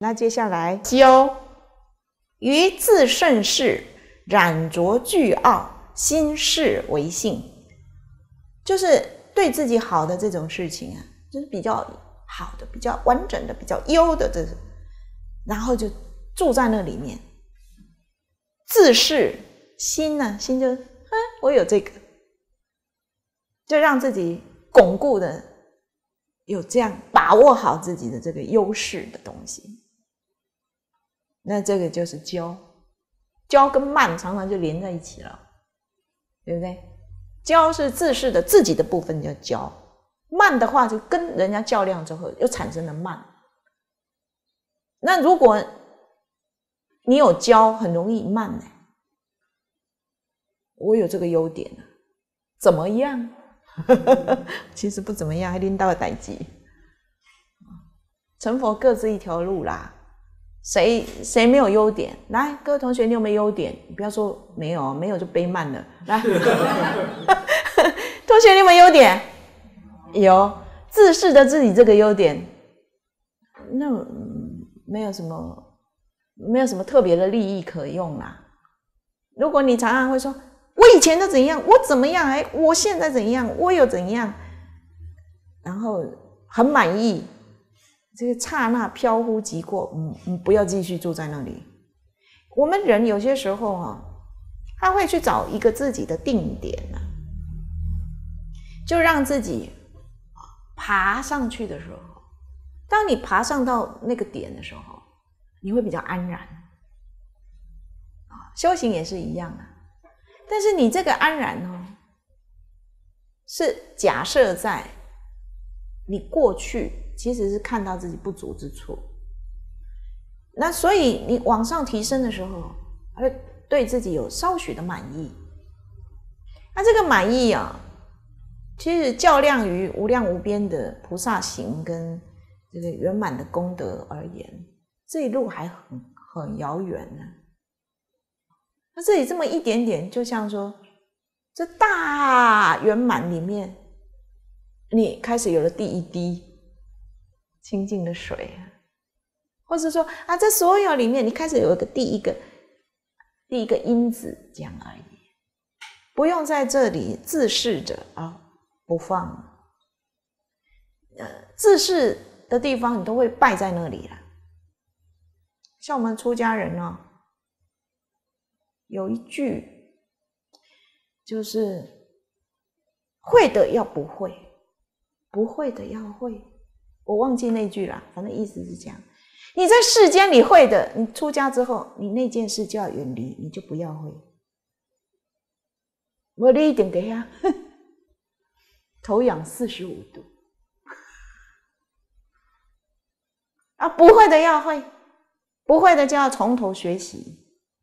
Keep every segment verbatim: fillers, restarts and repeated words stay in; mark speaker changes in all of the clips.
Speaker 1: 那接下来骄，于自胜事染着倨傲，心事为性，就是对自己好的这种事情啊，就是比较好的、比较完整的、比较优的这种，然后就住在那里面。自是心呢，心就，嗯，我有这个，就让自己巩固的有这样把握好自己的这个优势的东西。那这个就是骄，骄跟慢常常就连在一起了，对不对？骄是自是的自己的部分叫骄，慢的话就跟人家较量之后又产生了慢。那如果你有骄，很容易慢呢。我有这个优点啊，怎么样？其实不怎么样，还拎到了代际。成佛各自一条路啦，谁谁没有优点？来，各位同学，你有没有优点？你不要说没有，没有就背慢了。来，同学，你有没有优点？有，自视的自己这个优点，那没有什么，没有什么特别的利益可用啦。如果你常常会说，我以前都怎样，我怎么样，哎，我现在怎样，我有怎样，然后很满意，这个刹那飘忽即过，嗯嗯，不要继续住在那里。我们人有些时候啊，他会去找一个自己的定点啊，就让自己爬上去的时候，当你爬上到那个点的时候，你会比较安然。修行也是一样啊，但是你这个安然哦，是假设在你过去其实是看到自己不足之处，那所以你往上提升的时候，会对自己有稍许的满意。那这个满意啊，其实较量于无量无边的菩萨行跟这个圆满的功德而言，这一路还很很遥远呢。那这里这么一点点，就像说这大圆满里面，你开始有了第一滴清净的水，或者说啊，这所有里面你开始有一个第一个第一个因子这样而已，不用在这里自视着啊不放，呃，自视的地方你都会败在那里了。像我们出家人哦，有一句就是会的要不会，不会的要会，我忘记那句啦，反正意思是这样。你在世间里会的，你出家之后，你那件事就要远离，你就不要会。我你一定给他头仰四十五度啊，不会的要会，不会的就要从头学习。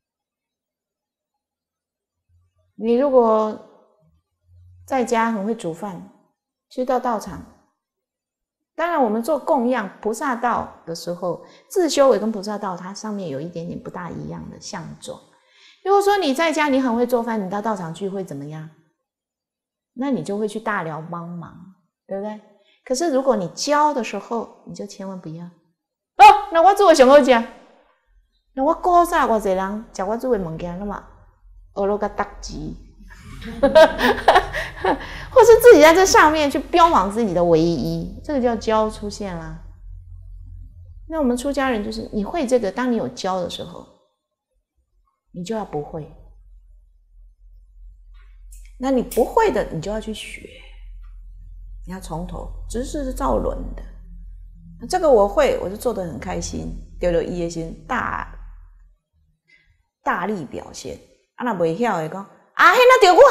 Speaker 1: 你如果在家很会煮饭，去到道场，当然我们做供养菩萨道的时候，自修为跟菩萨道它上面有一点点不大一样的相状。如果说你在家你很会做饭，你到道场去会怎么样？那你就会去大寮帮忙，对不对？可是如果你教的时候，你就千万不要哦，那我做的上好吃，那我古早偌济人吃我做的物件，那么学了个达级，或是自己在这上面去标榜自己的唯一，这个叫骄出现啦。那我们出家人就是你会这个，当你有骄的时候，你就要不会。那你不会的，你就要去学，你要从头，知识是照轮的。这个我会，我就做得很开心，丢了一心大大力表现。啊，那袂晓的讲，啊，那丢我。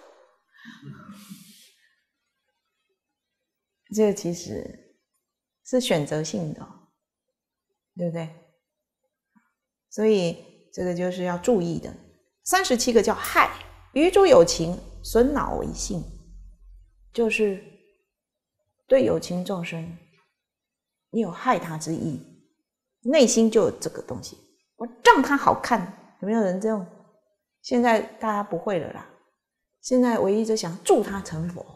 Speaker 1: 这个其实是选择性的，对不对？所以这个就是要注意的。三十七个叫害，于诸有情，损恼为性，就是对有情众生，你有害他之意，内心就有这个东西，我让他好看。有没有人这种？现在大家不会了啦，现在唯一就想助他成佛，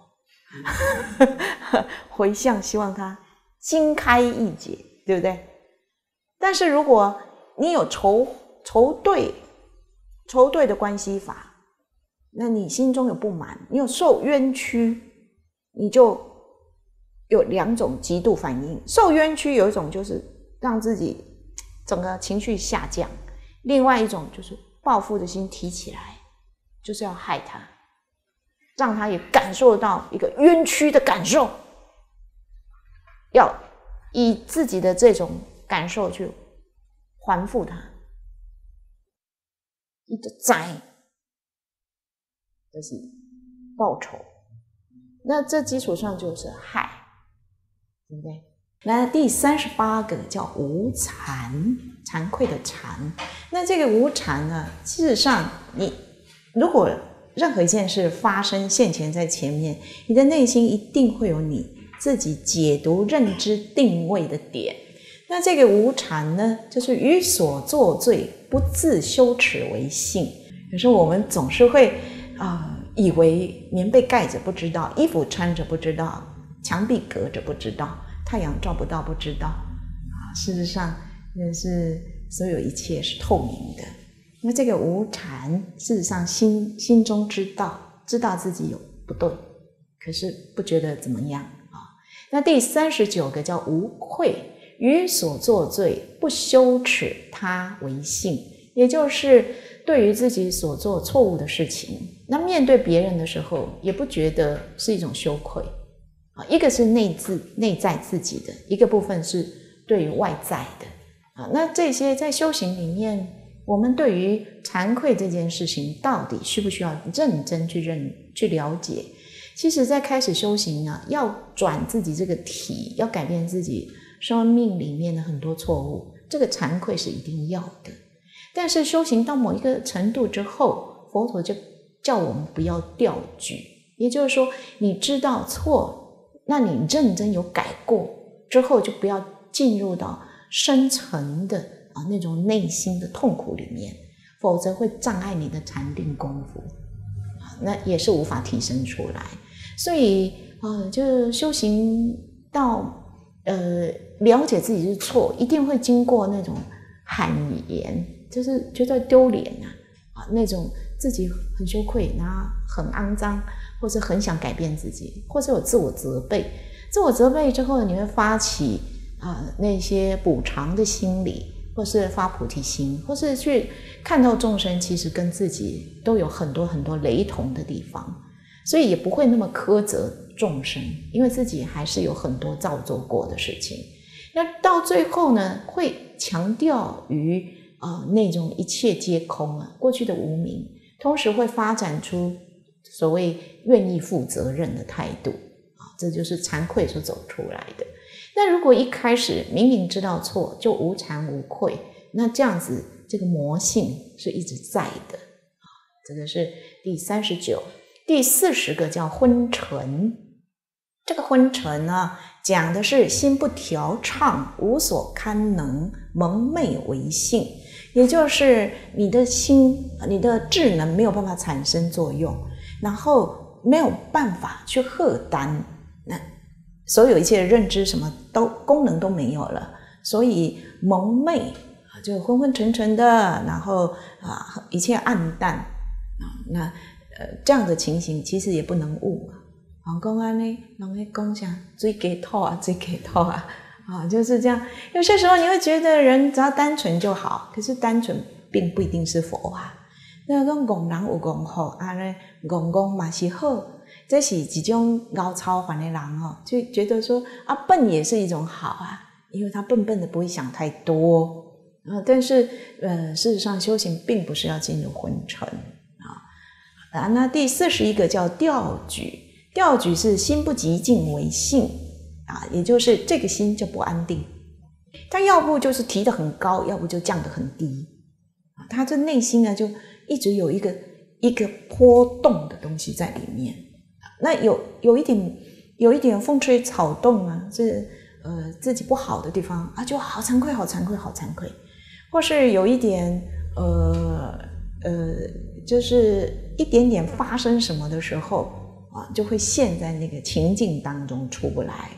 Speaker 1: 回向希望他经开意解，对不对？ 但是如果你有仇仇对仇对的关系法，那你心中有不满，你有受冤屈，你就有两种极度反应。受冤屈有一种就是让自己整个情绪下降，另外一种就是报复的心提起来，就是要害他，让他也感受到一个冤屈的感受，要以自己的这种感受去还复他，一个灾，这是报仇。那这基础上就是害，对不对？那第三十八个叫无惭，惭愧的惭。那这个无惭呢，事实上你如果任何一件事发生现前在前面，你的内心一定会有你自己解读认知定位的点。那这个无惭呢，就是于所作罪不自羞耻为幸。可是我们总是会啊、呃，以为棉被盖着不知道，衣服穿着不知道，墙壁隔着不知道，太阳照不到不知道啊。事实上，那是所有一切是透明的。那这个无惭，事实上心心中知道，知道自己有不对，可是不觉得怎么样啊。那第三十九个叫无愧，于所作罪不羞耻他为幸，也就是对于自己所做错误的事情，那面对别人的时候，也不觉得是一种羞愧啊。一个是内自内在自己的，一个部分是对于外在的啊。那这些在修行里面，我们对于惭愧这件事情，到底需不需要认真去认去了解？其实，在开始修行呢，要转自己这个体，要改变自己生命里面的很多错误，这个惭愧是一定要的。但是修行到某一个程度之后，佛陀就叫我们不要掉举，也就是说，你知道错，那你认真有改过之后，就不要进入到深层的啊那种内心的痛苦里面，否则会障碍你的禅定功夫，那也是无法提升出来。所以呃，就修行到呃了解自己是错，一定会经过那种喊言，就是觉得丢脸啊，啊那种自己很羞愧，然后很肮脏，或者很想改变自己，或者有自我责备。自我责备之后，你会发起啊、呃、那些补偿的心理，或是发菩提心，或是去看到众生其实跟自己都有很多很多雷同的地方，所以也不会那么苛责众生，因为自己还是有很多造作过的事情。那到最后呢，会强调于呃那种一切皆空啊，过去的无明，同时会发展出所谓愿意负责任的态度啊，这就是惭愧所走出来的。那如果一开始明明知道错，就无惭无愧，那这样子这个魔性是一直在的啊。这个是第三十九。第四十个叫昏沉。这个昏沉呢，讲的是心不调畅，无所堪能，蒙昧为性，也就是你的心，你的智能没有办法产生作用，然后没有办法去荷担，那所有一切的认知什么都功能都没有了，所以蒙昧就昏昏沉沉的，然后啊一切暗淡啊，那呃这样的情形其实也不能悟啊。讲讲安尼，人会讲啥水给透啊，水给透啊，啊，就是这样。有些时候你会觉得人只要单纯就好，可是单纯并不一定是佛啊。那讲戆人有戆好，安尼戆戆嘛是好，这是一种高超凡的人哦，就觉得说啊笨也是一种好啊，因为他笨笨的不会想太多啊。但是呃，事实上修行并不是要进入昏沉啊。啊，那第四十一个叫调举。调举是心不极静为性啊，也就是这个心就不安定，它要不就是提得很高，要不就降得很低啊，它这内心呢就一直有一个一个波动的东西在里面。那有有一点有一点风吹草动啊，是呃自己不好的地方啊，就好惭愧好惭愧好惭愧，或是有一点呃呃就是一点点发生什么的时候啊，就会陷在那个情境当中出不来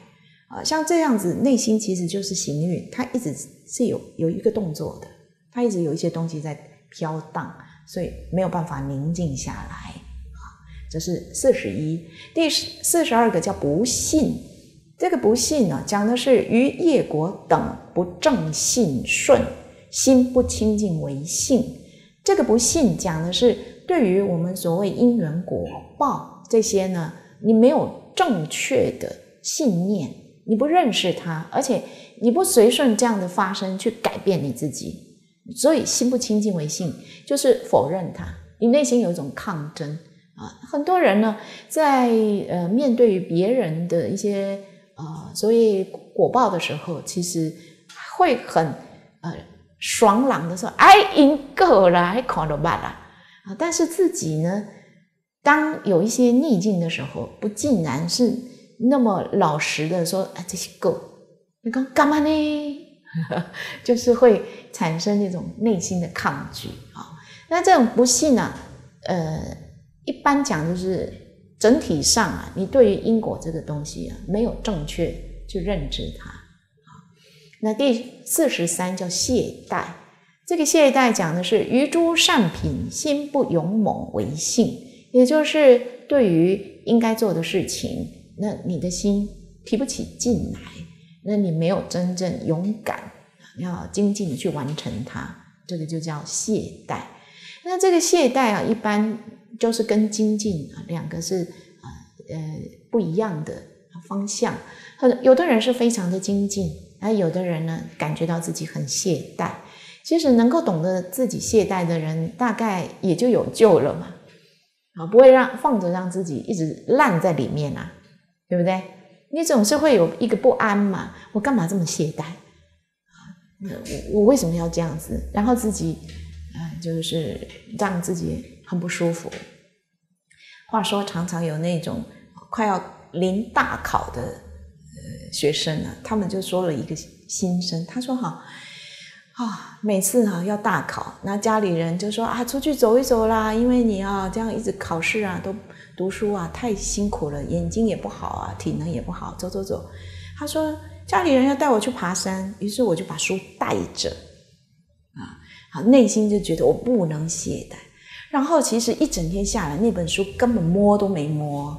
Speaker 1: 啊，像这样子，内心其实就是行运，它一直是有有一个动作的，它一直有一些东西在飘荡，所以没有办法宁静下来。这是四十一。第四十二个叫不信，这个不信呢，讲的是于业果等不正信顺，心不清净为性。这个不信讲的是对于我们所谓因缘果报这些呢，你没有正确的信念，你不认识它，而且你不随顺这样的发生去改变你自己，所以心不清净为性，就是否认它，你内心有一种抗争啊。很多人呢，在呃面对于别人的一些呃所谓果报的时候，其实会很呃爽朗的说，哎，赢够了，还看到办了啊。但是自己呢，当有一些逆境的时候，不尽然是那么老实的说，啊，这些够，你讲干嘛呢？就是会产生那种内心的抗拒啊。那这种不信啊，呃，一般讲就是整体上啊，你对于因果这个东西啊，没有正确去认知它。那第四十三叫懈怠，这个懈怠讲的是于诸善品心不勇猛为性，也就是对于应该做的事情，那你的心提不起劲来，那你没有真正勇敢要精进的去完成它，这个就叫懈怠。那这个懈怠啊，一般就是跟精进啊两个是呃呃不一样的方向。有的人是非常的精进，而有的人呢感觉到自己很懈怠。其实能够懂得自己懈怠的人，大概也就有救了嘛，啊，不会让放着让自己一直烂在里面啊，对不对？你总是会有一个不安嘛，我干嘛这么懈怠啊？我我为什么要这样子？然后自己呃就是让自己很不舒服。话说常常有那种快要临大考的呃学生啊，他们就说了一个心声，他说哈啊，每次啊要大考，那家里人就说啊，出去走一走啦，因为你啊这样一直考试啊，都读书啊太辛苦了，眼睛也不好啊，体能也不好，走走走。他说家里人要带我去爬山，于是我就把书带着啊，好，内心就觉得我不能懈怠。然后其实一整天下来，那本书根本摸都没摸，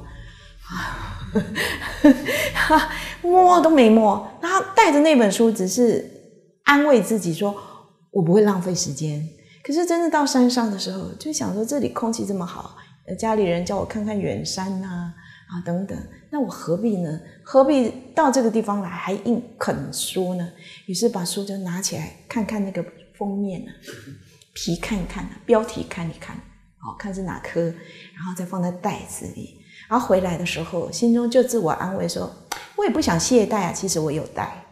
Speaker 1: 摸都没摸。然后带着那本书，只是安慰自己说，我不会浪费时间。可是真的到山上的时候，就想说这里空气这么好，家里人叫我看看远山啊啊等等，那我何必呢？何必到这个地方来还硬啃书呢？于是把书就拿起来看看那个封面啊。皮看一看，标题看一看，哦，看是哪科，然后再放在袋子里。然后回来的时候，心中就自我安慰说：“我也不想懈怠啊，其实我有带，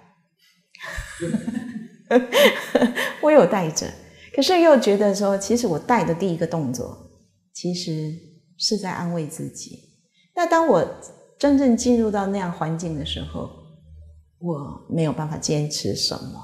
Speaker 1: 我有带着。可是又觉得说，其实我带的第一个动作，其实是在安慰自己。那当我真正进入到那样环境的时候，我没有办法坚持什么。”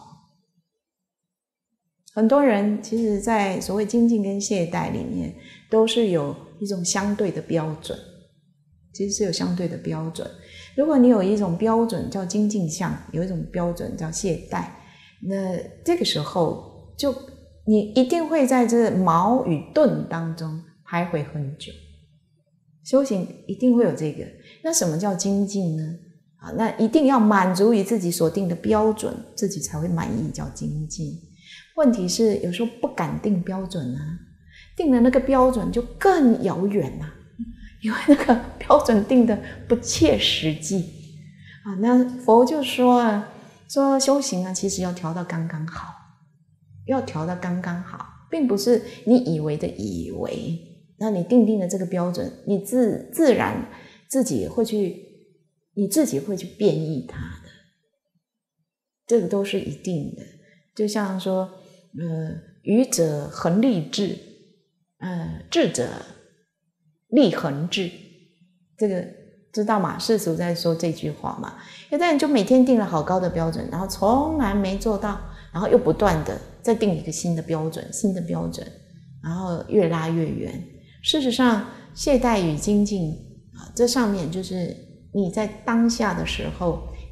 Speaker 1: 很多人其实在所谓精进跟懈怠里面都是有一种相对的标准，其实是有相对的标准。如果你有一种标准叫精进相，有一种标准叫懈怠，那这个时候就你一定会在这矛与盾当中徘徊很久。修行一定会有这个。那什么叫精进呢？啊，那一定要满足于自己所定的标准，自己才会满意，叫精进。问题是有时候不敢定标准啊，定了那个标准就更遥远啊，因为那个标准定的不切实际啊。那佛就说啊，说修行啊，其实要调到刚刚好，要调到刚刚好，并不是你以为的以为。那你定定的这个标准，你自自然自己会去，你自己会去变异它的，这个都是一定的。就像说。呃，愚者恒立志，呃，智者立恒志，这个知道吗？世俗在说这句话嘛。有的人就每天定了好高的标准，然后从来没做到，然后又不断的再定一个新的标准，新的标准，然后越拉越远。事实上，懈怠与精进啊，这上面就是你在当下的时候，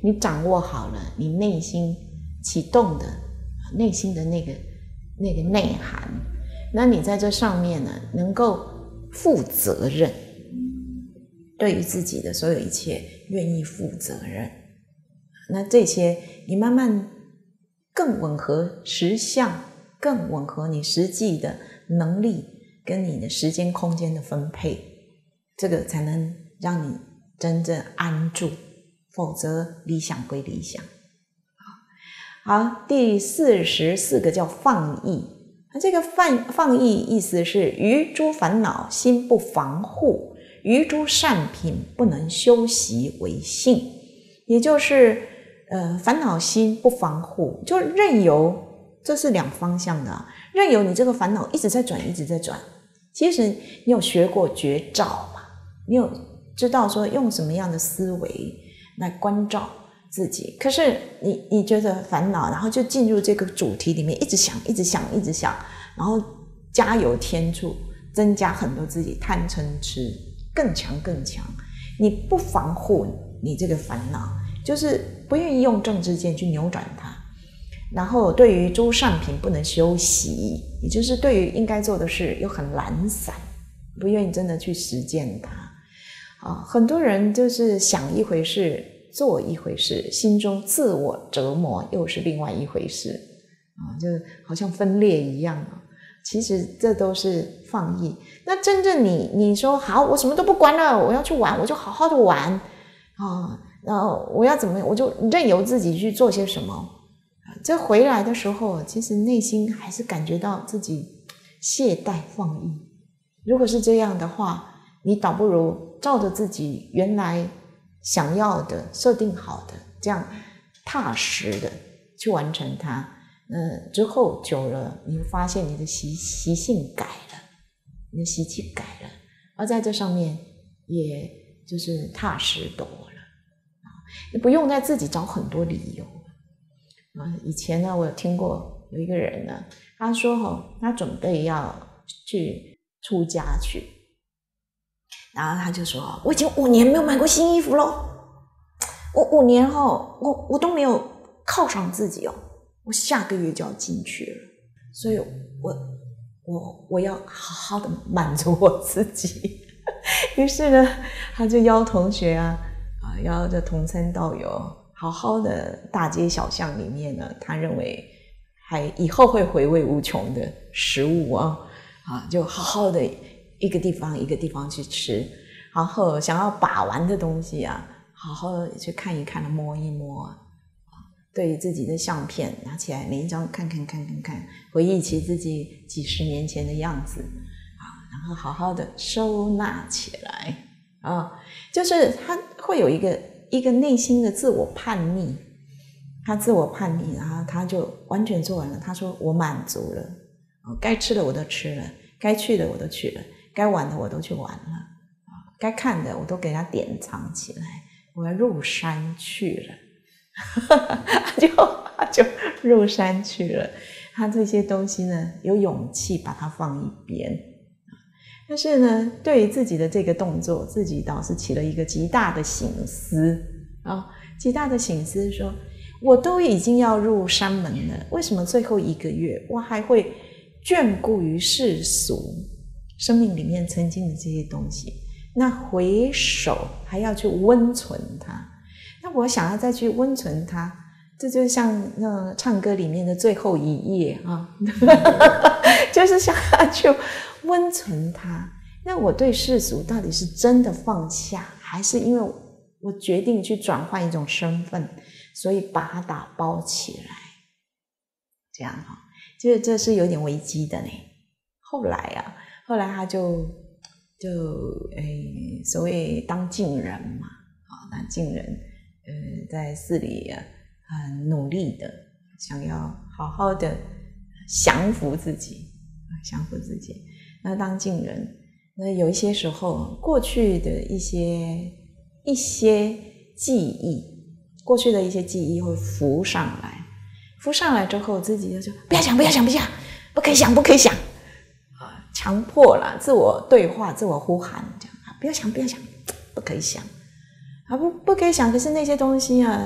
Speaker 1: 你掌握好了你内心启动的内心的那个那个内涵，那你在这上面呢能够负责任，对于自己的所有一切愿意负责任，那这些你慢慢更吻合实相，更吻合你实际的能力跟你的时间空间的分配，这个才能让你真正安住，否则理想归理想。好，第四十四个叫放逸。那这个放放逸意思是于诸烦恼心不防护，于诸善品不能修习为性，也就是呃烦恼心不防护，就任由，这是两方向的啊，任由你这个烦恼一直在转，一直在转。其实你有学过觉照嘛？你有知道说用什么样的思维来关照自己，可是你你觉得烦恼，然后就进入这个主题里面，一直想一直想一直想，然后加油添醋，增加很多自己贪嗔痴，更强更强。你不防护你这个烦恼，就是不愿意用正知见去扭转它，然后对于诸善品不能修习，也就是对于应该做的事又很懒散，不愿意真的去实践它啊。很多人就是想一回事做一回事，心中自我折磨又是另外一回事啊，就好像分裂一样啊。其实这都是放逸。那真正你你说好，我什么都不管了，我要去玩，我就好好的玩啊，然后我要怎么，我就任由自己去做些什么。这回来的时候，其实内心还是感觉到自己懈怠放逸。如果是这样的话，你倒不如照着自己原来想要的设定好的，这样踏实的去完成它。嗯，之后久了，你会发现你的习习性改了，你的习气改了，而在这上面也就是踏实多了啊，你不用再自己找很多理由啊。以前呢，我有听过有一个人呢，他说哦，他准备要去出家去，然后他就说，我已经五年没有买过新衣服咯，我五年后我我都没有犒赏自己哦，我下个月就要进去了，所以我我我要好好的满足我自己。于是呢，他就邀同学啊，啊邀着同参道友，好好的大街小巷里面呢，他认为还以后会回味无穷的食物啊，啊就好好的一个地方一个地方去吃，然后想要把玩的东西啊，好好的去看一看，摸一摸啊。对于自己的相片拿起来每一张看看看看看，回忆起自己几十年前的样子啊，然后好好的收纳起来啊，就是他会有一个一个内心的自我叛逆，他自我叛逆，然后他就完全做完了。他说我满足了，该吃的我都吃了，该去的我都去了，该玩的我都去玩了，该看的我都给他典藏起来，我要入山去了。就就入山去了，他这些东西呢，有勇气把它放一边。但是呢，对于自己的这个动作，自己倒是起了一个极大的省思啊，极大的省思说，我都已经要入山门了，为什么最后一个月我还会眷顾于世俗生命里面曾经的这些东西？那回首还要去温存它。那我想要再去温存它，这就像那唱歌里面的最后一页啊，就是想要去温存它。那我对世俗到底是真的放下，还是因为我决定去转换一种身份，所以把它打包起来？这样哈，其实这是有点危机的呢。后来啊，后来他就就诶，所谓当净人嘛，啊，当净人。呃，在寺里啊，很努力的想要好好的降服自己，降服自己。那当净人，那有一些时候，过去的一些一些记忆，过去的一些记忆会浮上来，浮上来之后，自己就说不要想，不要想，不要想，不可以想，不可以想啊，强迫啦，自我对话，自我呼喊，这样啊，不要想，不要想，不可以想。啊不不可以想，可是那些东西啊，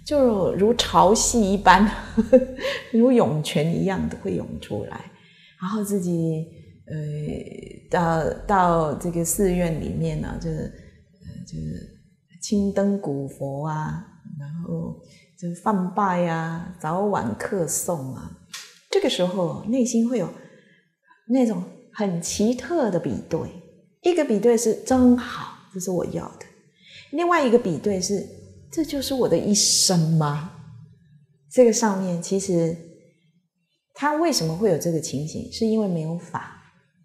Speaker 1: 就如潮汐一般，呵呵如涌泉一样的会涌出来，然后自己呃到到这个寺院里面呢、啊，就是呃就是青灯古佛啊，然后就是饭拜啊，早晚课诵啊，这个时候内心会有那种很奇特的比对，一个比对是真好，这是我要的，另外一个比对是这就是我的一生吗？这个上面其实他为什么会有这个情形，是因为没有法，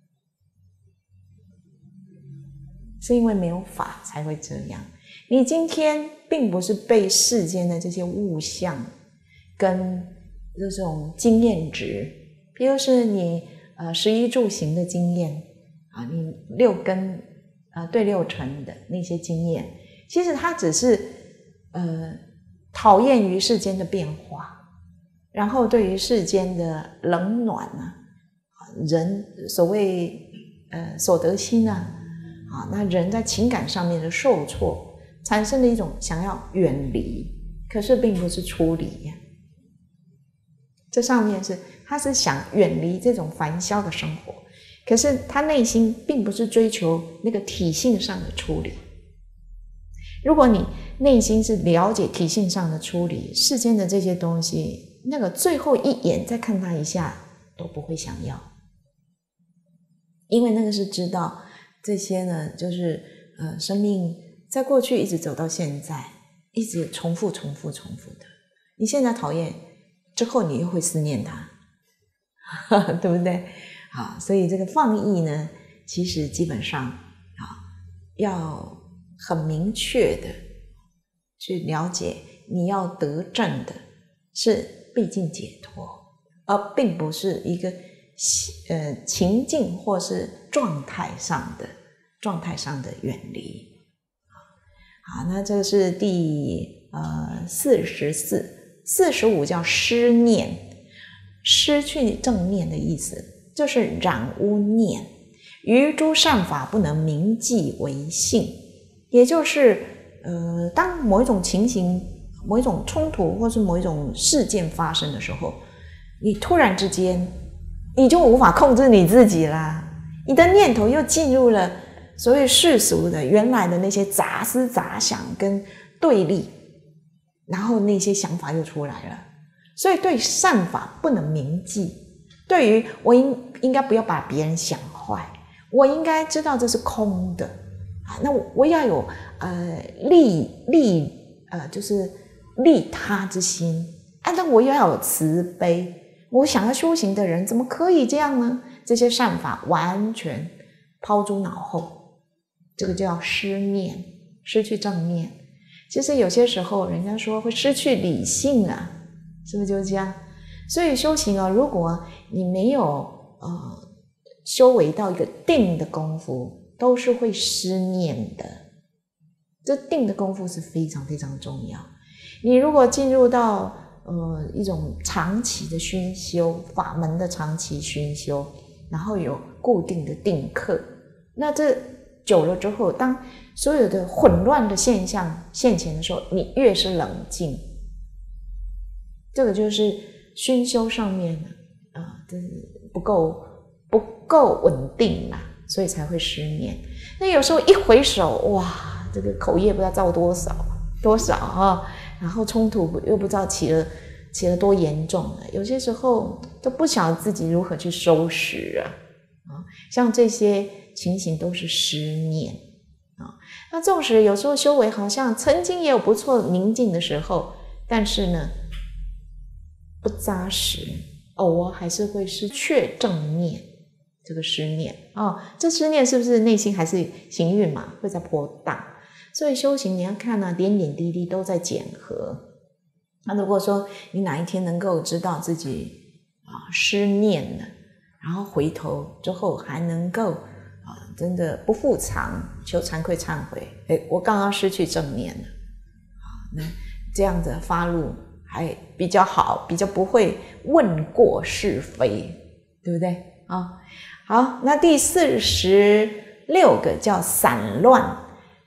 Speaker 1: 是因为没有法才会这样。你今天并不是被世间的这些物象跟这种经验值，比如是你呃食衣住行的经验啊，你六根呃对六尘的那些经验，其实它只是呃讨厌于世间的变化，然后对于世间的冷暖啊，人所谓呃所得心啊，啊那人在情感上面的受挫，产生了一种想要远离，可是并不是出离呀。这上面是他是想远离这种烦嚣的生活，可是他内心并不是追求那个体性上的出离。如果你内心是了解体性上的出离，世间的这些东西，那个最后一眼再看他一下都不会想要，因为那个是知道这些呢，就是呃生命在过去一直走到现在，一直重复重复重复的。你现在讨厌，之后你又会思念它，对不对？好，所以这个放逸呢，其实基本上啊，要很明确的去了解，你要得证的是毕竟解脱，而并不是一个呃情境或是状态上的状态上的远离。好，那这是第呃四十四、四十五叫失念，失去正念的意思，就是染污念，于诸善法不能明记为性，也就是呃，当某一种情形、某一种冲突或是某一种事件发生的时候，你突然之间你就无法控制你自己啦，你的念头又进入了所谓世俗的原来的那些杂思杂想跟对立，然后那些想法又出来了，所以对善法不能铭记，对于我应应该不要把别人想坏，我应该知道这是空的啊，那我要有呃利利呃就是利他之心啊，那我又要有慈悲，我想要修行的人怎么可以这样呢？这些善法完全抛诸脑后，这个叫失念，失去正念。其实有些时候人家说会失去理性啊，是不是就是这样？所以修行啊，如果你没有呃修为到一个定的功夫，都是会失念的。这定的功夫是非常非常重要。你如果进入到呃一种长期的熏修，法门的长期熏修，然后有固定的定课，那这久了之后，当所有的混乱的现象现前的时候，你越是冷静，这个就是熏修上面啊、呃，就是不够不够稳定嘛，所以才会失念。那有时候一回首，哇，这个口业不知道造多少多少啊，然后冲突又不知道起了起了多严重了，有些时候都不晓得自己如何去收拾啊。啊，像这些情形都是失念啊。那纵使有时候修为好像曾经也有不错宁静的时候，但是呢不扎实，偶尔还是会失去正念，这个失念哦，这失念是不是内心还是行运嘛，会在波荡？所以修行你要看啊，点点滴滴都在检核。那如果说你哪一天能够知道自己啊失念了，然后回头之后还能够啊，真的不复常，求惭愧忏悔，诶，我刚刚失去正念了，啊，那这样子发露还比较好，比较不会问过是非，对不对啊？好，那第四十六个叫散乱啊，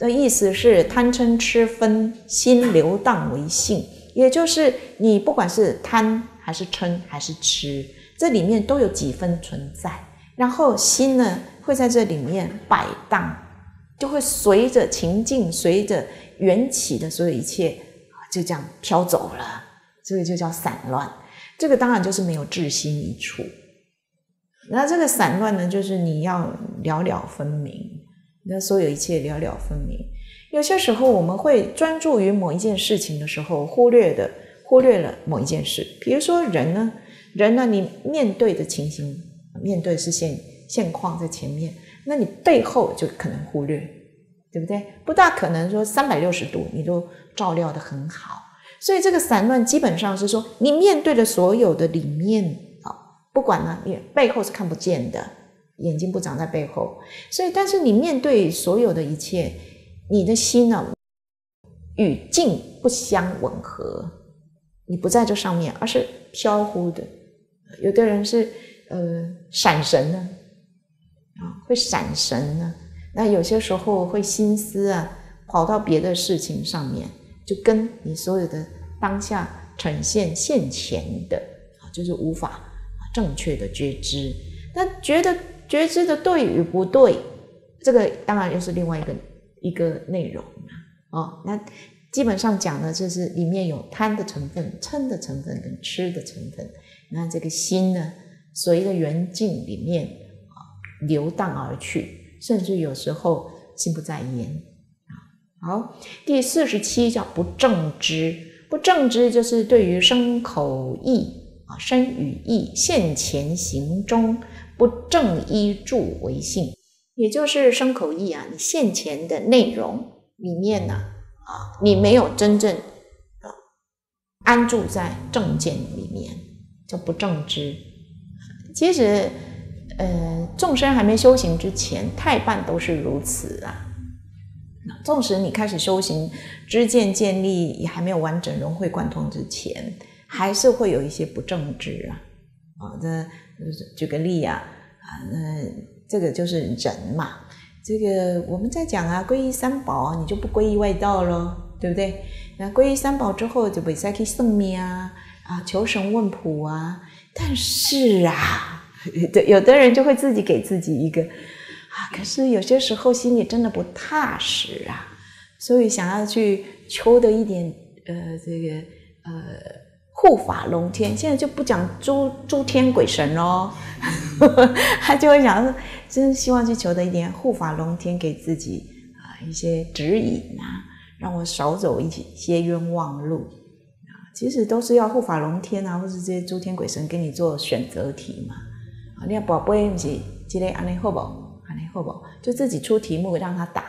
Speaker 1: 的意思是贪嗔痴分心流荡为性，也就是你不管是贪还是嗔还是痴，这里面都有几分存在，然后心呢会在这里面摆荡，就会随着情境，随着缘起的所有一切就这样飘走了，这个就叫散乱。这个当然就是没有至心一处。那这个散乱呢，就是你要了了分明，那所有一切了了分明。有些时候我们会专注于某一件事情的时候，忽略的忽略了某一件事。比如说人呢，人呢，你面对的情形，面对的是现现况在前面，那你背后就可能忽略，对不对？不大可能说三百六十度你都照料得很好。所以这个散乱基本上是说，你面对的所有的里面，不管呢，你背后是看不见的，眼睛不长在背后，所以但是你面对所有的一切，你的心呢与境不相吻合，你不在这上面，而是飘忽的。有的人是呃闪神呢，啊，会闪神呢，那有些时候会心思啊跑到别的事情上面，就跟你所有的当下呈现现前的，就是无法正确的觉知。那觉得觉知的对与不对，这个当然又是另外一个一个内容了哦。那基本上讲呢，就是里面有贪的成分、嗔的成分跟痴的成分。那这个心呢，随着缘境里面流荡而去，甚至有时候心不在焉。好，第四十七叫不正知。不正知就是对于身口意啊，身语意现前行中不正依住为性，也就是身口意啊，你现前的内容里面呢啊，你没有真正啊安住在正见里面，叫不正知。其实，呃，众生还没修行之前，太半都是如此啊。纵使你开始修行，知见建立也还没有完整融会贯通之前，还是会有一些不正知啊。啊，这举个例啊，啊，那这个就是人嘛。这个我们在讲啊，皈依三宝，你就不皈依外道咯，对不对？那皈依三宝之后，就不再去算命啊，啊，求神问卜啊。但是啊，有的人就会自己给自己一个。啊，可是有些时候心里真的不踏实啊，所以想要去求得一点呃这个呃护法龙天，现在就不讲诸诸天鬼神咯他就会想说，真希望去求得一点护法龙天给自己啊、呃、一些指引啊，让我少走一些冤枉路啊。其实都是要护法龙天啊，或是这些诸天鬼神给你做选择题嘛。啊，你要宝贝不是这个安尼好不好？好不好？就自己出题目让他答。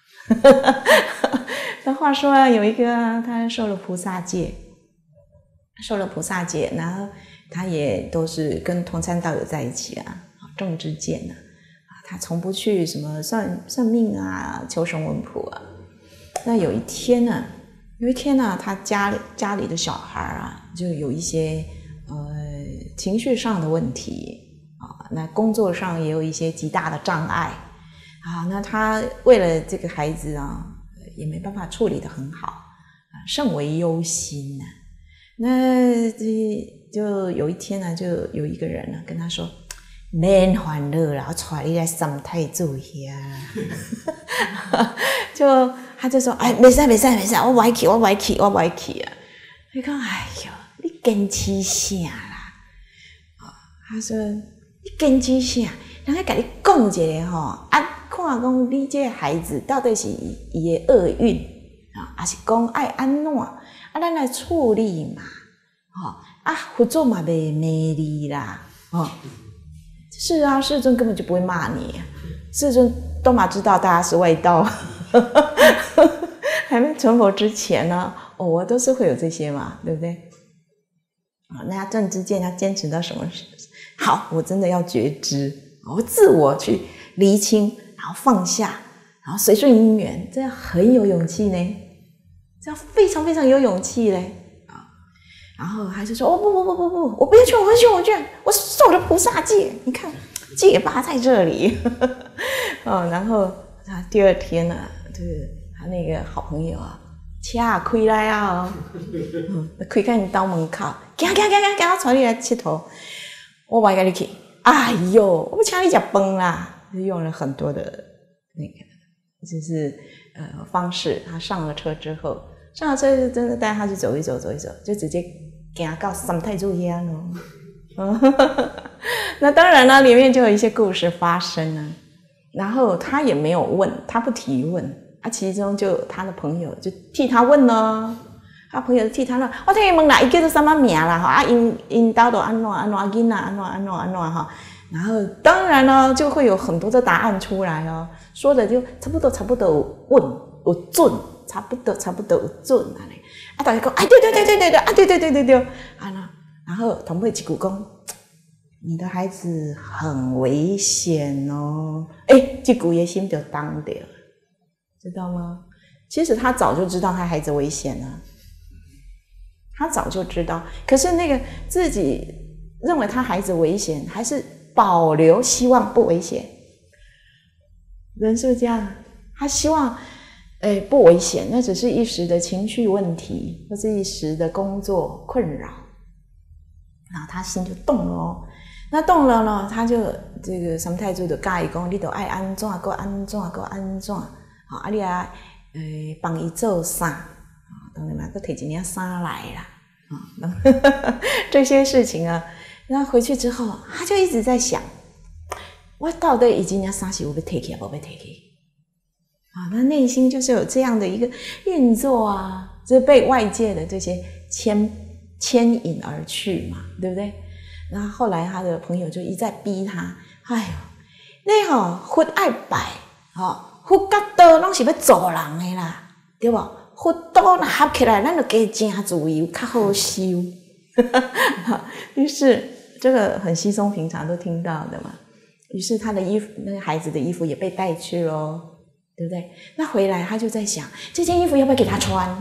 Speaker 1: 那话说啊，有一个他受了菩萨戒，受了菩萨戒，然后他也都是跟同参道友在一起啊，正知见啊，他从不去什么算算命啊、求神问卜啊。那有一天呢、啊，有一天呢、啊，他家里家里的小孩啊，就有一些呃情绪上的问题。啊，那工作上也有一些极大的障碍啊，那他为了这个孩子啊，也没办法处理得很好啊，甚为忧心啊。那就有一天呢，就有一个人呢跟他说：“免烦恼啦，我带你来三太子遐。”就他就说：“哎，没事没事没事，我不爱去，我不爱去，我不爱去啊。”他讲：“哎呦，你坚持啥啦？”啊，他说。你坚持啥？人家跟你讲一下吼，啊，看讲你这个孩子到底是伊的厄运啊，还是讲爱安怎？啊，咱来处理嘛，吼、哦、啊，佛祖嘛袂骂你啦，哦，是啊，世尊根本就不会骂你，世尊都嘛知道大家是外道，还没成佛之前呢，哦，我都是会有这些嘛，对不对？啊，那他正知见，他坚持到什么时？好，我真的要觉知，我自我去厘清，然后放下，然后随顺因缘，这样很有勇气呢，这样非常非常有勇气嘞啊！然后还是说，哦不不不不不，我不要去，我不要去，我去，我受了菩萨戒，你看戒疤在这里，哦，然后他第二天呢、啊，就是他那个好朋友啊，车啊开来啊、哦，开到你兜门口，行行行行行，我带你来佚佗，我不要跟你去。哎呦，我请你吃饭啦，就用了很多的那个，就是呃方式。他上了车之后，上了车就真的带他去走一走，走一走，就直接行到三太子遐咯。那当然了，里面就有一些故事发生了。然后他也没有问，他不提问啊，其中就有他的朋友就替他问咯。他朋友替他问，我替伊问啦，伊叫做什么名啦？哈啊，因因兜都安怎安怎囡仔安怎安怎安怎哈。然后当然了，就会有很多的答案出来哦，说的就差不多差不多有稳有准，差不多差不多有准啊嘞。啊，大家讲，哎，对对对对对对，啊，对对对对对，啊那，然后同辈一句讲，你的孩子很危险哦。哎，这句的心就当掉了，知道吗？其实他早就知道他孩子危险了。他早就知道，可是那个自己认为他孩子危险，还是保留希望不危险。人是不是这样？他希望，哎，不危险，那只是一时的情绪问题，或是一时的工作困扰，然后他心就动了哦。那动了呢，他就这个三太子就教伊讲，你都爱安怎，搁安怎，搁安怎，好，啊，你啊，呃，帮伊做啥？当然嘛，都摕一领衫来啦，啊，这些事情啊，然后回去之后，他就一直在想，我到底一领衫是有要摕起来，无要摕起？啊，他内心就是有这样的一个运作啊，就是被外界的这些牵牵引而去嘛，对不对？然后后来他的朋友就一再逼他，哎呦，你吼、哦、佛爱拜，吼、哦、佛甲道拢是要助人的啦，对不？佛道若合起来，咱就加正自由，较好修。于是这个很稀松平常都听到的嘛。于是他的衣服，那个孩子的衣服也被带去咯，对不对？那回来他就在想，这件衣服要不要给他穿？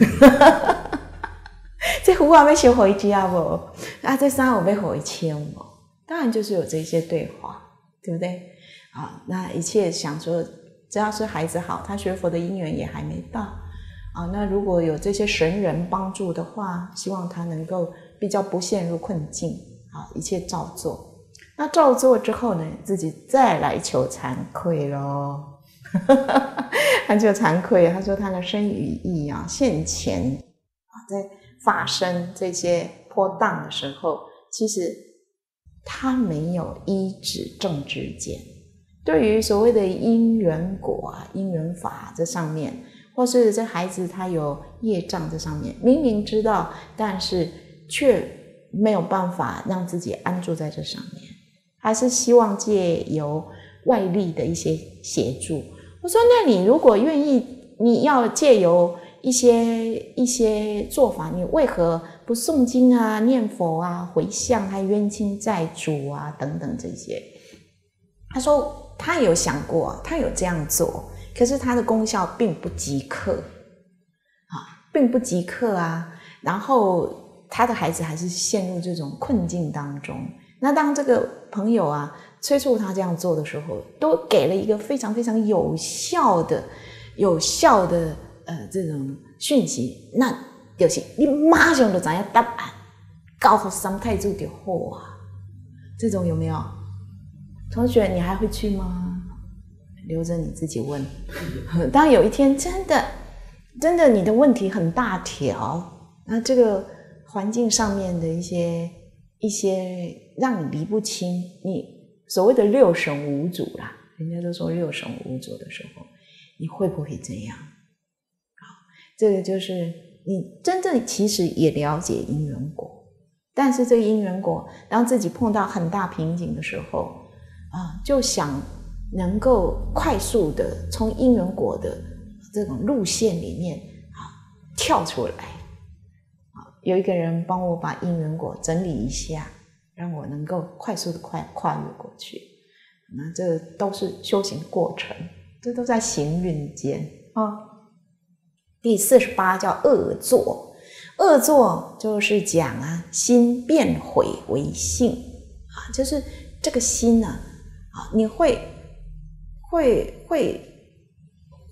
Speaker 1: 这服啊要收回家不？啊，这衫我要给他穿不？当然就是有这些对话，对不对？啊，那一切想说，只要是孩子好，他学佛的因缘也还没到。啊，那如果有这些神人帮助的话，希望他能够比较不陷入困境，啊，一切照做。那照做之后呢，自己再来求惭愧咯。他就惭愧，他说他的身语意啊，现前啊，在发生这些波荡的时候，其实他没有依止正知见。对于所谓的因缘果啊、因缘法这上面，或是这孩子他有业障这上面，明明知道，但是却没有办法让自己安住在这上面，还是希望借由外力的一些协助。我说，那你如果愿意，你要借由一些一些做法，你为何不诵经啊、念佛啊、回向，还冤亲债主啊等等这些？他说他有想过，他有这样做，可是他的功效并不即刻啊，并不即刻啊。然后他的孩子还是陷入这种困境当中。那当这个朋友啊催促他这样做的时候，都给了一个非常非常有效的、有效的呃这种讯息，那就是你马上就知道答案，交给三太子就好啊。这种有没有？同学，你还会去吗？留着你自己问。当有一天真的真的你的问题很大条，那这个环境上面的一些一些让你理不清，你所谓的六神无主啦，人家都说六神无主的时候，你会不会这样？好，这个就是你真正其实也了解因缘果，但是这个因缘果当自己碰到很大瓶颈的时候啊，就想能够快速的从因缘果的这种路线里面啊跳出来。有一个人帮我把因缘果整理一下，让我能够快速的跨跨越过去。那这都是修行过程，这都在行运间啊。第四十八叫恶作，恶作就是讲啊，心变毁为性啊，就是这个心呢啊，你会会会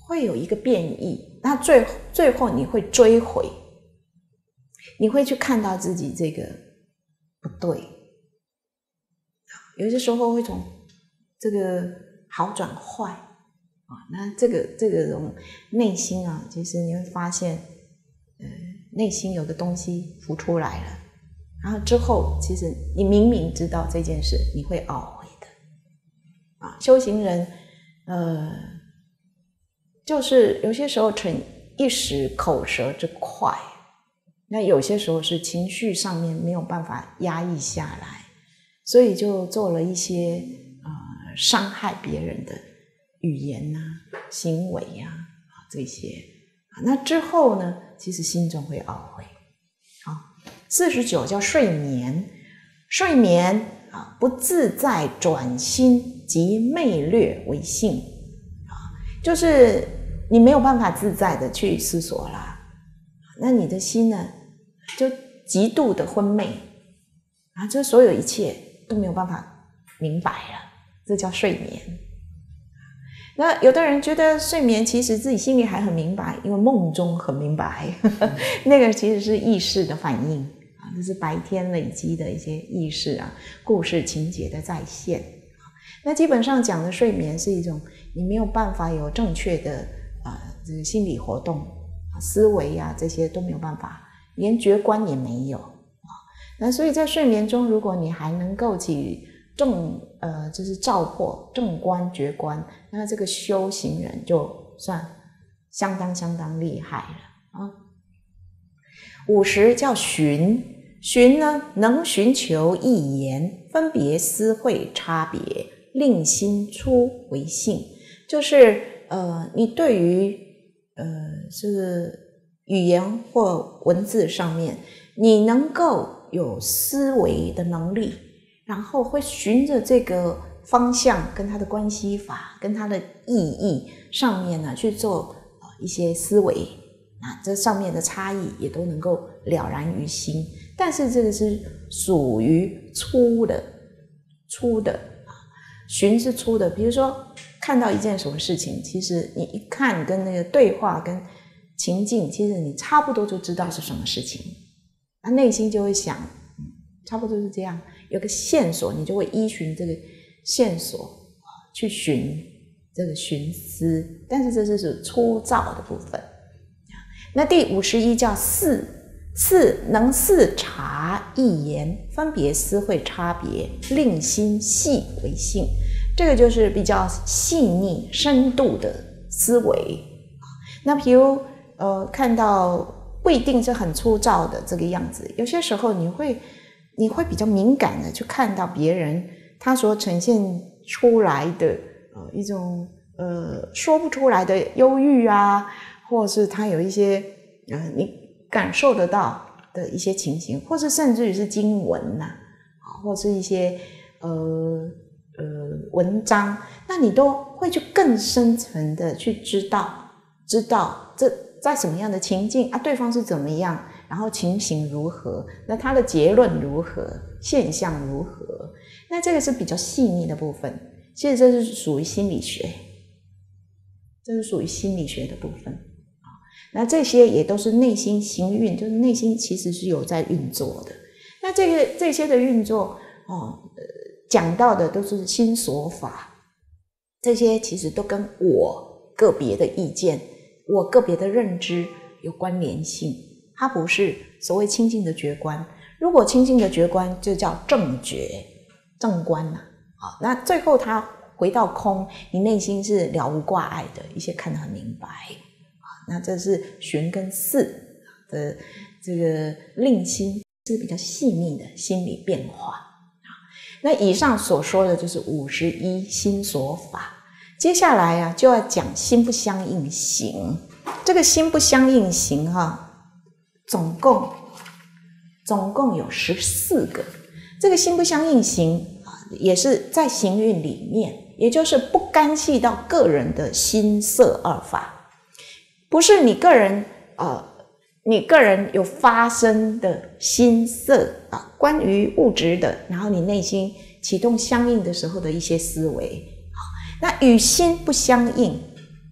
Speaker 1: 会有一个变异，那最最后你会追回，你会去看到自己这个不对，有些时候会从这个好转坏啊，那这个这个种内心啊，其实你会发现，呃，内心有个东西浮出来了，然后之后其实你明明知道这件事，你会懊悔的啊。修行人，呃。就是有些时候逞一时口舌之快，那有些时候是情绪上面没有办法压抑下来，所以就做了一些呃伤害别人的语言啊、行为啊这些啊。那之后呢，其实心中会懊悔。好，四十九叫睡眠，睡眠啊不自在转心及昧略为性啊，就是你没有办法自在的去思索啦，那你的心呢，就极度的昏昧啊，这所有一切都没有办法明白了，这叫睡眠。那有的人觉得睡眠其实自己心里还很明白，因为梦中很明白，呵呵那个其实是意识的反应啊，这是白天累积的一些意识啊、故事情节的再现。那基本上讲的睡眠是一种你没有办法有正确的啊、呃，这个心理活动、思维啊，这些都没有办法，连觉观也没有啊。那所以在睡眠中，如果你还能够起正呃，就是照破正观觉观，那这个修行人就算相当相当厉害了啊。五十叫寻，寻呢能寻求一言，分别思会差别，令心出为性，就是呃，你对于呃这个语言或文字上面，你能够有思维的能力，然后会循着这个方向跟它的关系法跟它的意义上面呢去做一些思维啊，这上面的差异也都能够了然于心。但是这个是属于粗的，粗的啊，寻是粗的。比如说看到一件什么事情，其实你一看跟那个对话跟情境，其实你差不多就知道是什么事情，那内心就会想，嗯，差不多是这样。有个线索，你就会依循这个线索去寻这个寻思，但是这是属粗糙的部分。那第五十一叫四，四能四察一言，分别思会差别，令心细为性，这个就是比较细腻深度的思维。那比如呃，看到不一定是很粗糙的这个样子，有些时候你会你会比较敏感的去看到别人他所呈现出来的呃一种呃说不出来的忧郁啊，或是他有一些呃你感受得到的一些情形，或是甚至于是经文呐、啊，或是一些呃呃文章，那你都会去更深层的去知道知道这在什么样的情境啊，对方是怎么样，然后情形如何，那他的结论如何，现象如何，那这个是比较细腻的部分。其实这是属于心理学，这是属于心理学的部分。那这些也都是内心行运，就是内心其实是有在运作的。那这个这些的运作哦，呃，讲到的都是心所法，这些其实都跟我个别的意见、我个别的认知有关联性，它不是所谓清净的觉观。如果清净的觉观，就叫正觉、正观呐、啊。好，那最后它回到空，你内心是了无挂碍的，一切看得很明白。那这是寻跟四的这个令心是比较细腻的心理变化。那以上所说的就是五十一心所法。接下来啊，就要讲心不相应行。这个心不相应行哈、啊，总共总共有十四个。这个心不相应行啊，也是在行运里面，也就是不干系到个人的心色二法。不是你个人呃，你个人有发生的心色啊，关于物质的，然后你内心启动相应的时候的一些思维，那与心不相应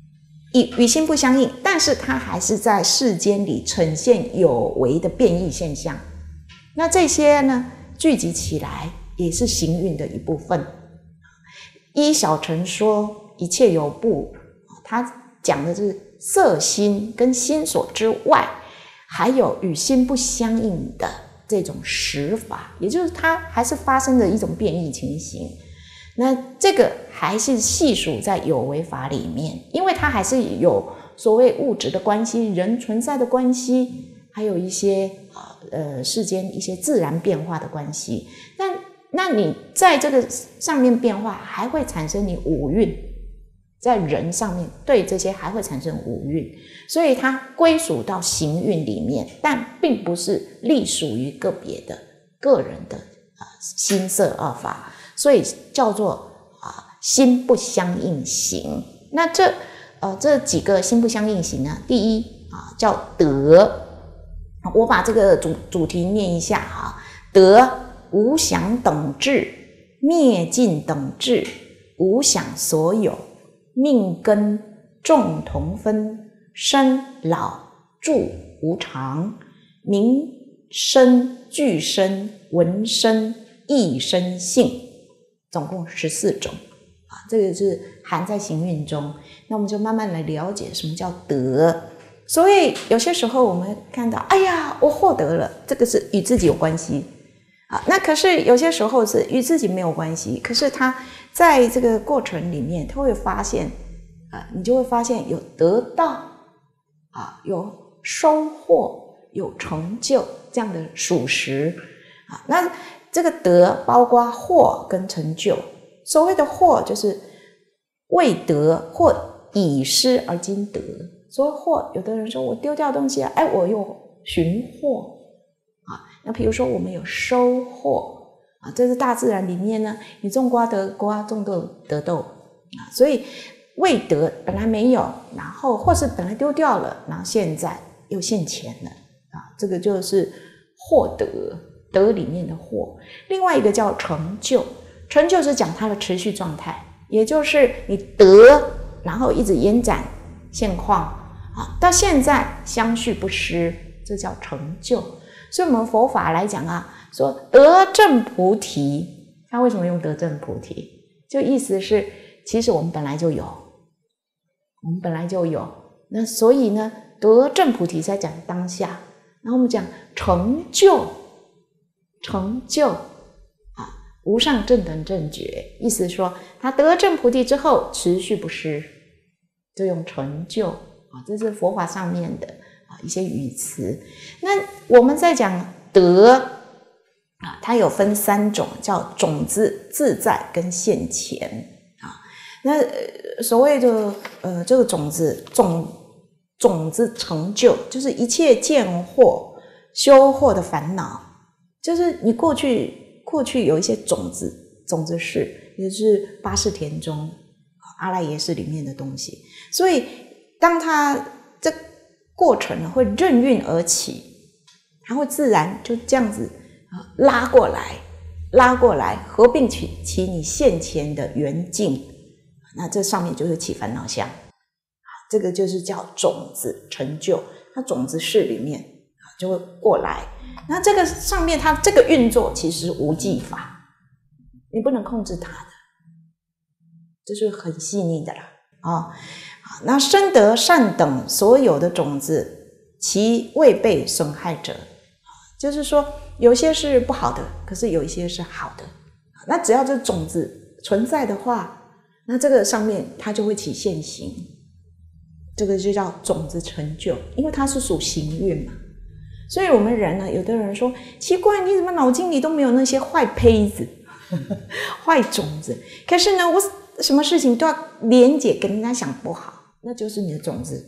Speaker 1: 与与心不相应，但是它还是在世间里呈现有为的变异现象。那这些呢，聚集起来也是行运的一部分。依小乘说一切有部，他讲的是色心跟心所之外，还有与心不相应的这种实法，也就是它还是发生的一种变异情形。那这个还是细数在有为法里面，因为它还是有所谓物质的关系、人存在的关系，还有一些呃世间一些自然变化的关系。但那你在这个上面变化，还会产生你五蕴，在人上面对这些还会产生五蕴，所以它归属到行运里面，但并不是隶属于个别的个人的呃心色二法，所以叫做啊、呃、心不相应行。那这呃这几个心不相应行呢，第一啊、呃、叫得，我把这个主主题念一下哈，得无想等至，灭尽等至，无想所有，命根众同分，生老住无常，名生具身，闻身意身性，总共十四种啊，这个是含在行运中。那我们就慢慢来了解什么叫得。所以有些时候我们看到，哎呀，我获得了，这个是与自己有关系啊。那可是有些时候是与自己没有关系，可是他在这个过程里面，他会发现啊，你就会发现有得到啊，有收获，有成就这样的属实啊。那这个得包括获跟成就。所谓的获就是未得或已失而今得。所谓获，有的人说我丢掉东西，哎，我又寻获啊。那比如说我们有收获啊，这是大自然里面呢，你种瓜得瓜，种豆得豆啊。所以未得本来没有，然后或是本来丢掉了，然后现在又现前了啊，这个就是获得，得里面的获。另外一个叫成就，成就是讲它的持续状态，也就是你得，然后一直延展现况啊，到现在相续不失，这叫成就。所以我们佛法来讲啊，说得正菩提，他为什么用得正菩提？就意思是，其实我们本来就有，我们本来就有。那所以呢，得正菩提在讲当下，然后我们讲成就，成就啊，无上正等正觉，意思是说，他得正菩提之后持续不失，就用成就啊，这是佛法上面的啊一些语词。那我们在讲得啊，它有分三种，叫种子、自在跟现前啊。那所谓的呃这个种子种种子成就，就是一切见惑修惑的烦恼，就是你过去过去有一些种子，种子是也就是八识田中阿赖耶识里面的东西，所以当它这过程呢会任运而起，它会自然就这样子拉过来，拉过来合并起起你现前的缘境，那这上面就是起烦恼相，这个就是叫种子成就，它种子识里面就会过来。那这个上面它这个运作其实无记法，你不能控制它的，这是很细腻的了啊。那深得善等所有的种子，其未被损害者，就是说有些是不好的，可是有一些是好的。那只要这种子存在的话，那这个上面它就会起现行，这个就叫种子成就，因为它是属行运嘛。所以我们人呢，有的人说奇怪，你怎么脑筋里都没有那些坏胚子坏种子，可是呢我什么事情都要连结跟人家想不好，那就是你的种子，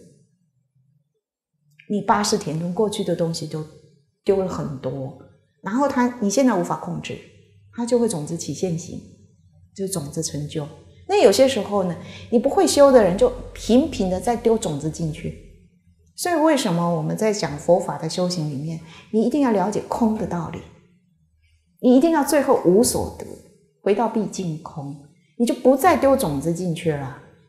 Speaker 1: 你八识田中过去的东西都丢了很多，然后它你现在无法控制，它就会种子起现行，就是种子成就。那有些时候呢，你不会修的人就频频的在丢种子进去。所以为什么我们在讲佛法的修行里面，你一定要了解空的道理，你一定要最后无所得，回到毕竟空，你就不再丢种子进去了。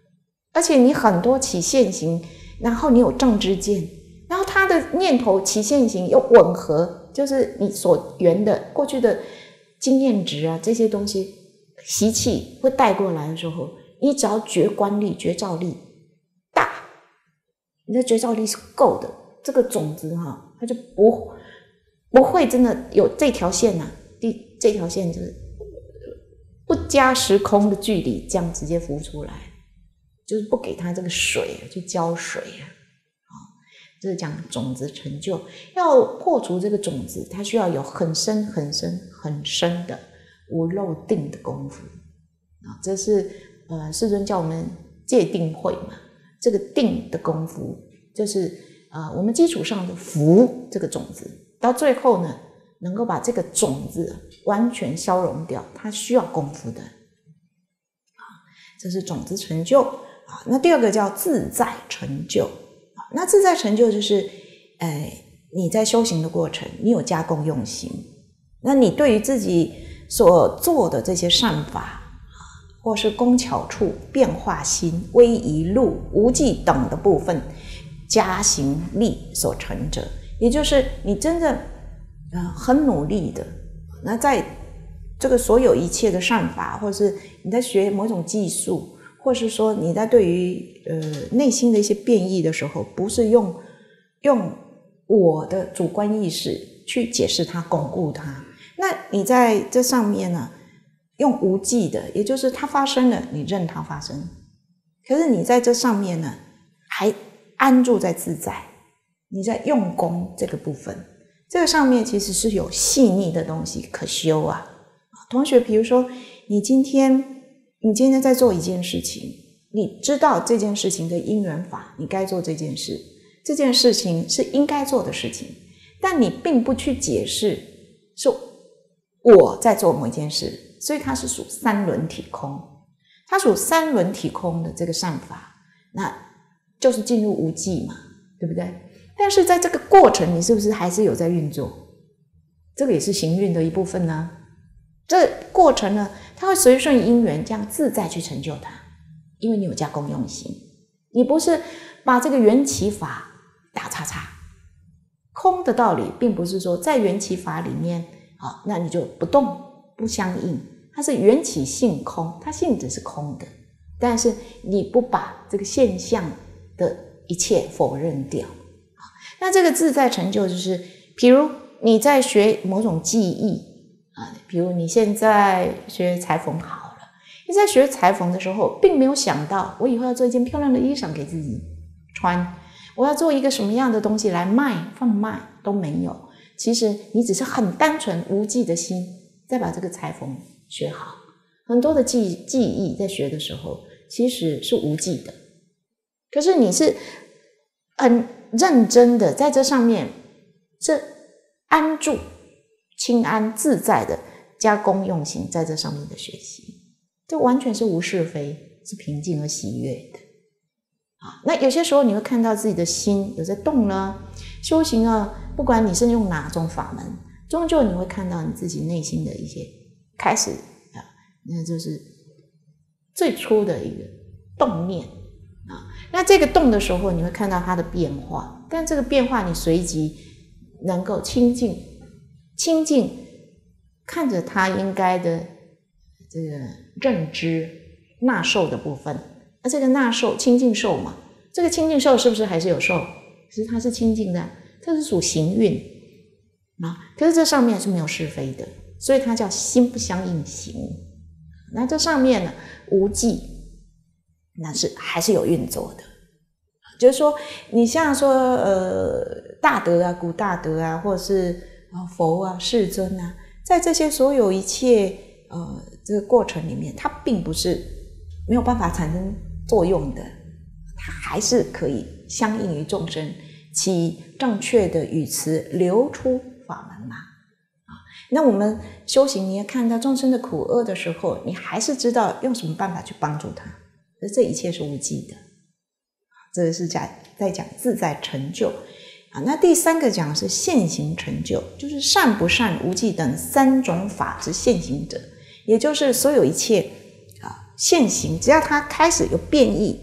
Speaker 1: 而且你很多起现行，然后你有正知见，然后他的念头起现行又吻合，就是你所缘的过去的经验值啊，这些东西习气会带过来的时候，你只要觉观力、觉照力大，你的觉照力是够的，这个种子哈、啊，它就不不会真的有这条线啊，第这条线就是不加时空的距离，这样直接浮出来，就是不给它这个水去浇水啊。这是讲种子成就，要破除这个种子，它需要有很深很深很深的无漏定的功夫啊。这是呃世尊叫我们戒定慧嘛，这个定的功夫就是呃我们基础上的福这个种子，到最后呢能够把这个种子完全消融掉，它需要功夫的啊。这是种子成就啊。那第二个叫自在成就。那自在成就就是，呃，你在修行的过程，你有加功用心，那你对于自己所做的这些善法，或是工巧处、变化心、威仪路、无记等的部分，加行力所成者，也就是你真正呃很努力的，那在这个所有一切的善法，或是你在学某种技术。或是说你在对于呃内心的一些变异的时候，不是用用我的主观意识去解释它、巩固它，那你在这上面呢，用无记的，也就是它发生了，你任它发生。可是你在这上面呢，还安住在自在，你在用功这个部分，这个上面其实是有细腻的东西可修啊。同学，比如说你今天。你今天在做一件事情，你知道这件事情的因缘法，你该做这件事，这件事情是应该做的事情，但你并不去解释是我在做某一件事，所以它是属三轮体空，它属三轮体空的这个善法，那就是进入无记嘛，对不对？但是在这个过程，你是不是还是有在运作？这个也是行运的一部分呢。这过程呢，它会随顺因缘这样自在去成就它，因为你有加功用心，你不是把这个缘起法打叉叉。空的道理并不是说在缘起法里面啊，那你就不动不相应，它是缘起性空，它性质是空的，但是你不把这个现象的一切否认掉。那这个自在成就就是，比如你在学某种技艺。啊，比如你现在学裁缝好了，你在学裁缝的时候，并没有想到我以后要做一件漂亮的衣裳给自己穿，我要做一个什么样的东西来卖贩卖都没有。其实你只是很单纯无记的心，再把这个裁缝学好。很多的技技艺在学的时候，其实是无记的，可是你是很认真的在这上面是安住。清安自在的加功用心，在这上面的学习，这完全是无是非，是平静而喜悦的啊。那有些时候你会看到自己的心有在动了，修行啊，不管你是用哪种法门，终究你会看到你自己内心的一些开始啊，那就是最初的一个动念啊。那这个动的时候，你会看到它的变化，但这个变化你随即能够清净。清净看着他应该的这个认知纳受的部分，那这个纳受清净受嘛，这个清净受是不是还是有受？其实它是清净的，这是属行运啊。可是这上面是没有是非的，所以它叫心不相应行。那这上面呢无记，那是还是有运作的。就是说，你像说呃大德啊、古大德啊，或者是佛啊、世尊啊，在这些所有一切呃这个过程里面，它并不是没有办法产生作用的，它还是可以相应于众生，其正确的语词流出法门嘛。啊，那我们修行，你也看到众生的苦厄的时候，你还是知道用什么办法去帮助他，而这一切是无记的。这个是在在讲自在成就。啊，那第三个讲的是现行成就，就是善不善、无记等三种法之现行者，也就是所有一切啊现行，只要它开始有变异啊，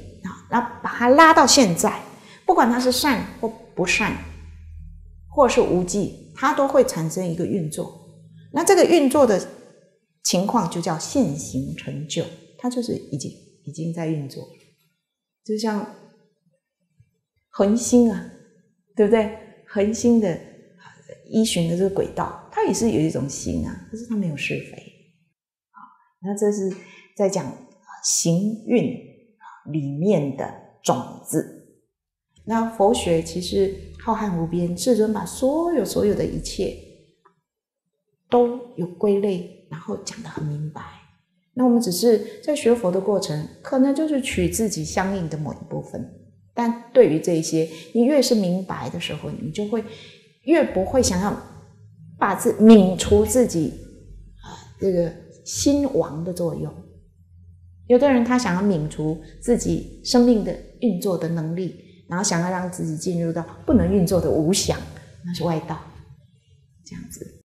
Speaker 1: 然后把它拉到现在，不管它是善或不善，或是无记，它都会产生一个运作。那这个运作的情况就叫现行成就，它就是已经已经在运作了。就像恒星啊，对不对？恒星的依循的这个轨道，它也是有一种行啊，可是它没有是非。那这是在讲行运里面的种子。那佛学其实浩瀚无边，至尊把所有所有的一切都有归类，然后讲得很明白。那我们只是在学佛的过程，可能就是取自己相应的某一部分，但对于这些，你越是明白的时候，你就会越不会想要把自泯除自己啊这个心王的作用。有的人他想要泯除自己生命的运作的能力，然后想要让自己进入到不能运作的无想，那是外道，这样子。